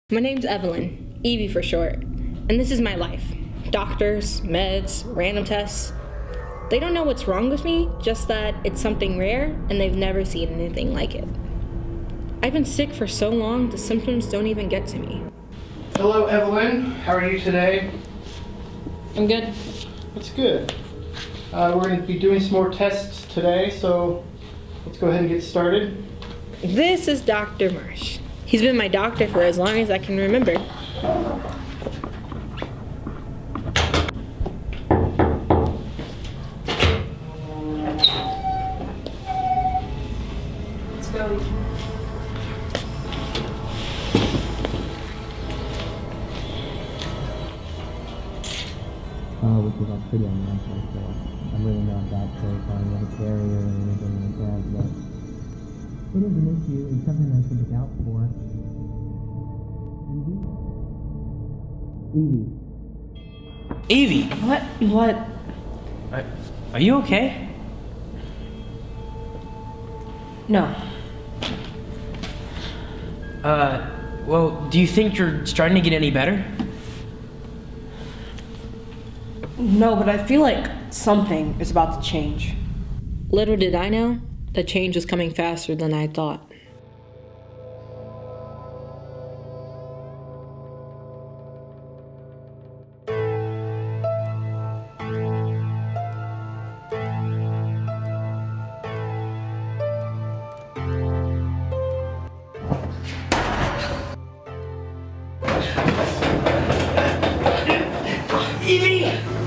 My name's Evelyn, Evie for short, and this is my life. Doctors, meds, random tests. They don't know what's wrong with me, just that it's something rare and they've never seen anything like it. I've been sick for so long, the symptoms don't even get to me. Hello, Evelyn. How are you today? I'm good. That's good. We're going to be doing some more tests today, so let's go ahead and get started. This is Dr. Marsh. He's been my doctor for as long as I can remember. Let's go. Which is all pretty unnatural, so I'm really not that terrified of a carrier or anything like that, but it is an issue and something I should look out for. Evie! What? Are you okay? No. Well, do you think you're starting to get any better? No, but I feel like something is about to change. Little did I know, the change was coming faster than I thought. Evie!